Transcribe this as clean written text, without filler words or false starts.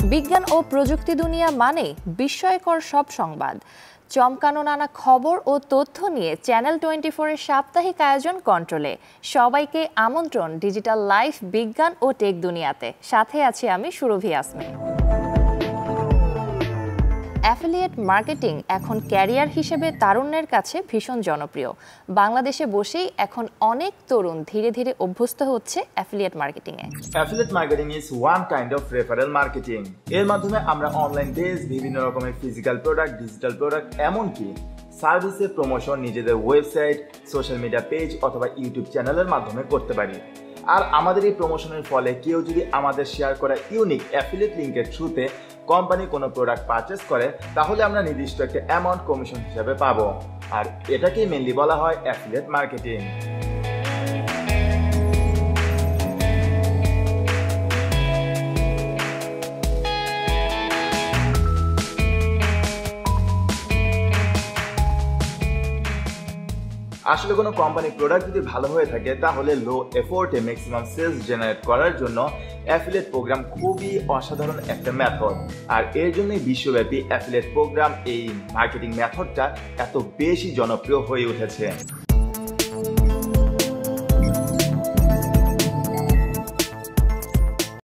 বিজ্ঞান ও প্রযুক্তি দুনিয়া মানে বিস্ময়কর সব সংবাদ, চমকানো নানা খবর ও তথ্য নিয়ে চ্যানেল 24-এর সাপ্তাহিক আয়োজন কন্ট্রোলে। সবাইকে আমন্ত্রণ ডিজিটাল লাইফ, বিজ্ঞান ও টেক দুনিয়াতে। সাথে আছি আমি সুরভি আসমিন। অ্যাফিলিয়েট মার্কেটিং এখন ক্যারিয়ার হিসেবে তারুণ্যের কাছে ভীষণ জনপ্রিয়। বাংলাদেশে বসেই এখন অনেক তরুণ ধীরে ধীরে অভ্যস্ত হচ্ছে অ্যাফিলিয়েট মার্কেটিংয়ে। Affiliate marketing is one kind of referral marketing. এর মাধ্যমে আমরা অনলাইন বেস বিভিন্ন রকমের ফিজিক্যাল প্রোডাক্ট, ডিজিটাল প্রোডাক্ট, এমনকি সার্ভিসের প্রমোশন নিজেদের ওয়েবসাইট, সোশ্যাল মিডিয়া পেজ অথবা ইউটিউব চ্যানেলের মাধ্যমে করতে পারি। আর আমাদের এই প্রমোশনের ফলে কেউ যদি আমাদের শেয়ার করা ইউনিক অ্যাফিলিয়েট লিঙ্কের থ্রুতে কোম্পানি কোনো প্রোডাক্ট পারচেস করে, তাহলে আমরা নির্দিষ্ট একটা অ্যামাউন্ট কমিশন হিসাবে পাবো। আর এটাকেই মেনলি বলা হয় অ্যাফিলিয়েট মার্কেটিং। আসলে কোনো কোম্পানির প্রোডাক্ট যদি ভালো হয়ে থাকে, তাহলে লো এফোর্টে ম্যাক্সিমাম সেলস জেনারেট করার জন্য অ্যাফিলিয়েট প্রোগ্রাম খুবই অসাধারণ একটা মেথড। আর এর জন্যই বিশ্বব্যাপী অ্যাফিলিয়েট প্রোগ্রাম, এই মার্কেটিং মেথডটা এত বেশি জনপ্রিয় হয়ে উঠেছে।